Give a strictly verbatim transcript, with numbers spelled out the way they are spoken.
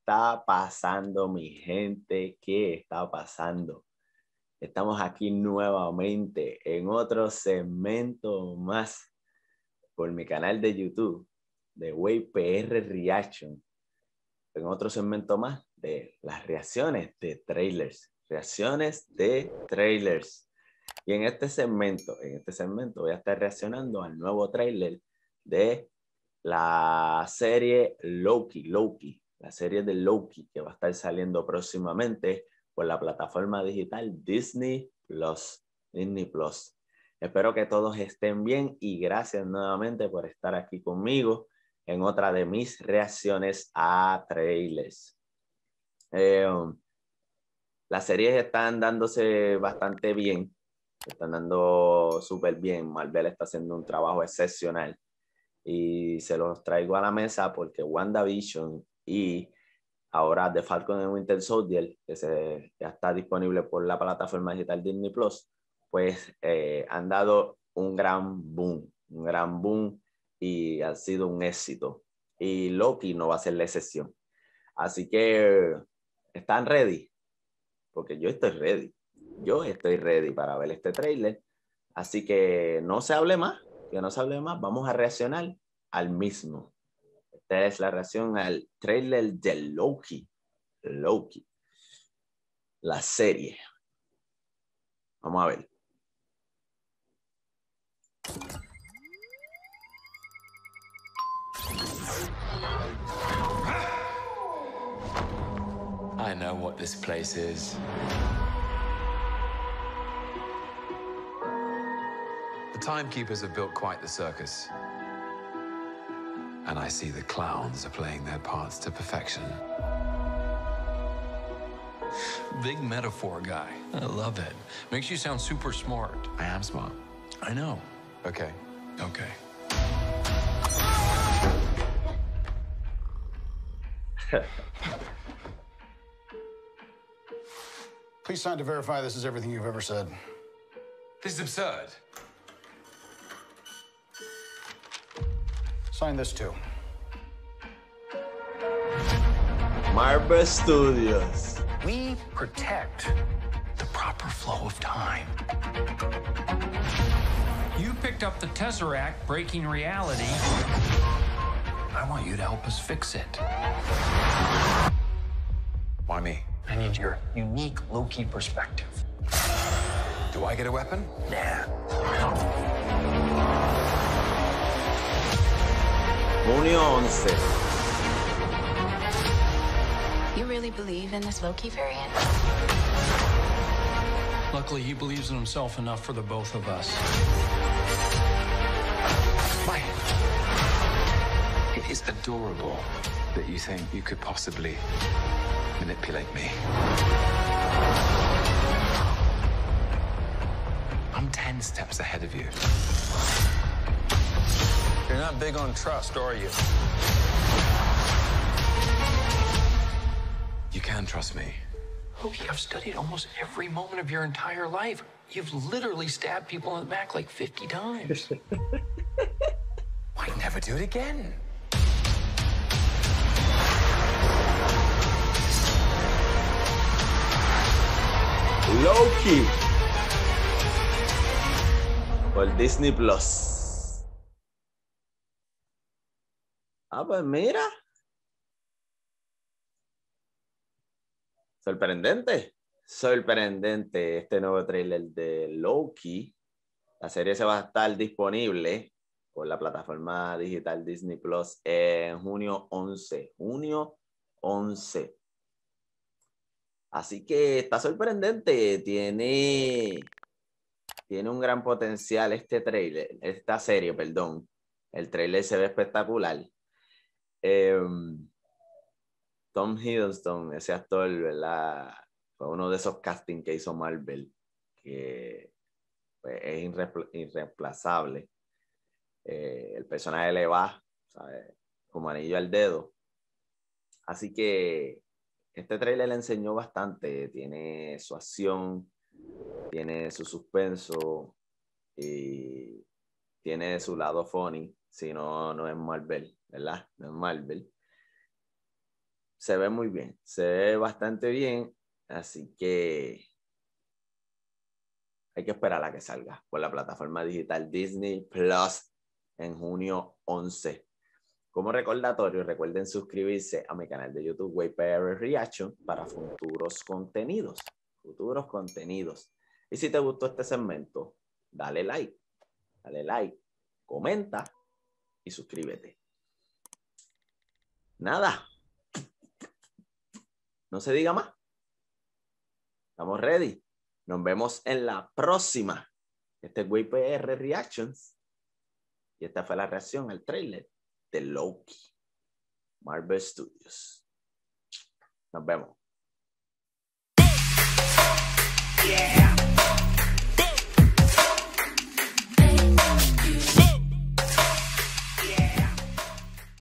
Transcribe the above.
está pasando, mi gente? ¿Qué está pasando? Estamos aquí nuevamente en otro segmento más por mi canal de YouTube de Way P R Reaction. En otro segmento más de las reacciones de trailers. Reacciones de trailers. Y en este segmento, en este segmento voy a estar reaccionando al nuevo trailer de la serie Loki, Loki, la serie de Loki que va a estar saliendo próximamente por la plataforma digital Disney Plus, Disney Plus. Espero que todos estén bien y gracias nuevamente por estar aquí conmigo en otra de mis reacciones a trailers. Eh, las series están dándose bastante bien, están dando súper bien. Marvel está haciendo un trabajo excepcional. Y se los traigo a la mesa porque WandaVision y ahora The Falcon and Winter Soldier, que se, ya está disponible por la plataforma digital Disney Plus, pues eh, han dado un gran boom, un gran boom y ha sido un éxito. Y Loki no va a ser la excepción. Así que, ¿están ready? Porque yo estoy ready. Yo estoy ready para ver este trailer. Así que no se hable más. Que no se hable más, vamos a reaccionar al mismo. Esta es la reacción al trailer de Loki. Loki. La serie. Vamos a ver. I know what this place is. The timekeepers have built quite the circus. And I see the clowns are playing their parts to perfection. Big metaphor guy. I love it. Makes you sound super smart. I am smart. I know. Okay. Okay. Please sign to verify this is everything you've ever said. This is absurd. Sign this too. Marvel Studios. We protect the proper flow of time. You picked up the Tesseract breaking reality. I want you to help us fix it. Why me? I need your unique Loki perspective. Do I get a weapon? Nah. Junio once. You really believe in this Loki variant? Luckily, he believes in himself enough for the both of us. Why? It is adorable that you think you could possibly manipulate me. I'm ten steps ahead of you. You're not big on trust, are you? You can trust me. Loki, I've studied almost every moment of your entire life. You've literally stabbed people in the back like fifty times. I'd never do it again. Loki. Por Disney Plus. Ah, pues mira. Sorprendente. Sorprendente este nuevo trailer de Loki. La serie se va a estar disponible por la plataforma digital Disney Plus en junio once. Junio once. Así que está sorprendente. Tiene, tiene un gran potencial este trailer, esta serie, perdón. El trailer se ve espectacular. Eh, Tom Hiddleston, ese actor, ¿verdad? Fue uno de esos castings que hizo Marvel, que pues, es irre irreemplazable. Eh, el personaje le va, ¿sabes? Como anillo al dedo. Así que este trailer le enseñó bastante. Tiene su acción, tiene su suspenso y tiene su lado funny. Si no, no es Marvel, ¿verdad? No es Marvel. se ve muy bien, se ve bastante bien, así que hay que esperar a que salga por la plataforma digital Disney Plus en junio once. Como recordatorio, recuerden suscribirse a mi canal de YouTube W P R Reaction para futuros contenidos, futuros contenidos. Y si te gustó este segmento, dale like, dale like, comenta y suscríbete. Nada. No se diga más. Estamos ready. Nos vemos en la próxima. Este es W P R Reactions. Y esta fue la reacción al trailer de Loki. Marvel Studios. Nos vemos.